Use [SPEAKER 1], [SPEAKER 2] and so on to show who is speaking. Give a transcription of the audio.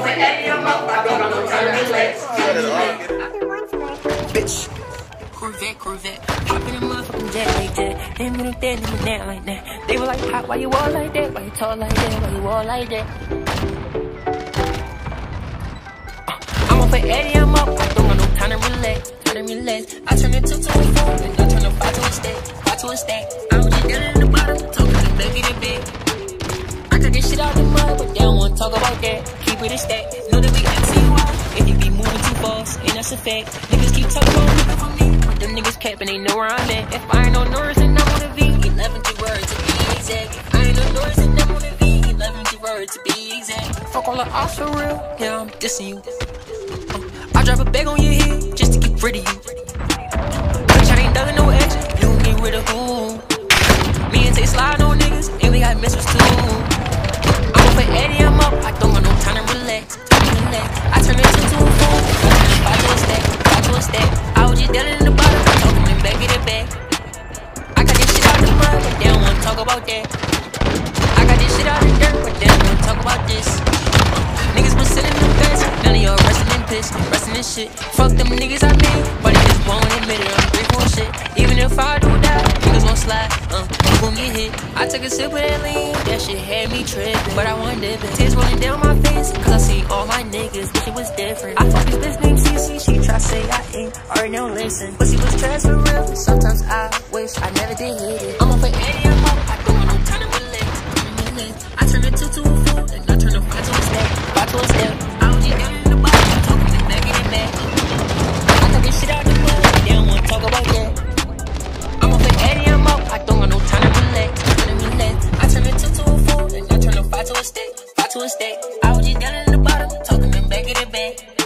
[SPEAKER 1] for Eddie, I'm up. I don't got no time to relax.
[SPEAKER 2] Bitch. Corvette. Hop in a motherfucking jet like that. Them in it dead, them in that like that. They were like, Pop, why you all like that? Why you tall like that? Why you all like that? I'm up for Eddie, I'm up. I don't got no time to relax. I turn it 2 to a 4, and I turn a 5 to a stack. I was just down in the bottom, talking to back in the bed. I cut this shit out the mud, but they don't wanna talk about that. Keep it a stack. Know that we MCY. If you be moving too fast, and that's a fact. Niggas keep talking about nigga for me, but them niggas capping, they know where I'm at. If I ain't on Norris, then I'm on a V. 11 words to be exact. If I ain't on Norris, then I'm on a V. 11 words to be exact. Fuck all the odds for real, yeah, I'm dissing you. I drop a bag on your head just to get rid of you. Bitch, I ain't dug no action, you can get rid of who? Me and Tay slide on niggas, and we got mistress too. I'm up for Eddie, I'm up, I don't got no time to relax. I turn it 2 to a 4, I turn it 5 to a stack. I was just down in the bottom, talking them back in the back. I got this shit out the mud, but they don't wanna talk about that. I got this shit out the dirt, but they don't wanna talk about this. Niggas been sitting in the best, none of y'all resting in piss, resting in shit. Fuck them niggas I made, but they just won't admit it, I'm grateful shit. Even if I do die, niggas gon' slide, you gon' get hit. I took a sip of that lean, that shit had me trippin', but I wasn't dippin'. Tears rolling down my face, cause I see all my niggas, wish it was different. I fuck this bitch named CC, she try say I ain't, already don't listen. Pussy was trash for real, sometimes I wish I never did hit it. I'm up for Eddie, I'm up, I don't got no time to relax. I turn it 2 to a 4, and I turn a 5 to a stack. I was just down in the bottom, talking to back in the back. I cut this shit out the mud, they don't wanna talk about that. I'm up for Eddie, I'm up, I don't got no time to relax. I turn it 2 to a 4, and I turn a 5 to a stack. I was just down in the bottom, talking to back in the back.